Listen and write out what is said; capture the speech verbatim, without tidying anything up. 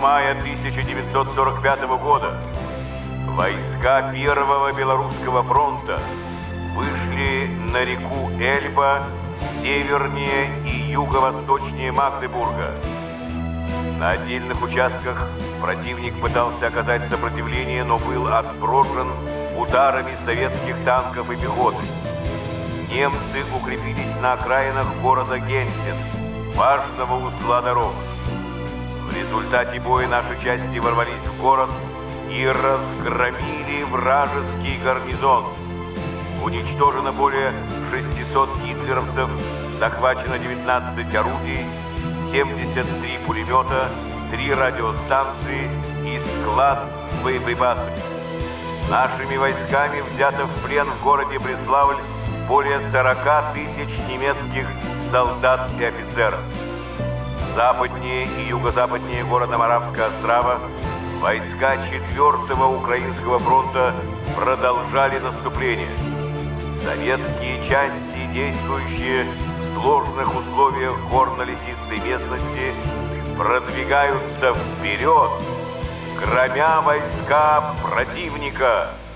мая тысяча девятьсот сорок пятого года войска Первого Белорусского фронта вышли на реку Эльба севернее и юго-восточнее Магдебурга. На отдельных участках противник пытался оказать сопротивление, но был отброшен ударами советских танков и пехоты. Немцы укрепились на окраинах города Генсен, важного узла дорог. В результате боя наши части ворвались в город и разгромили вражеский гарнизон. Уничтожено более шестисот гитлеровцев, захвачено девятнадцать орудий, семьдесят три пулемета, три радиостанции и склад с боеприпасами. Нашими войсками взято в плен в городе Бреславль более сорока тысяч немецких солдат и офицеров. Западнее и юго-западнее города Моравского острова войска четвёртого Украинского фронта продолжали наступление. Советские части, действующие в сложных условиях горно-лесистой местности, продвигаются вперед, громя войска противника.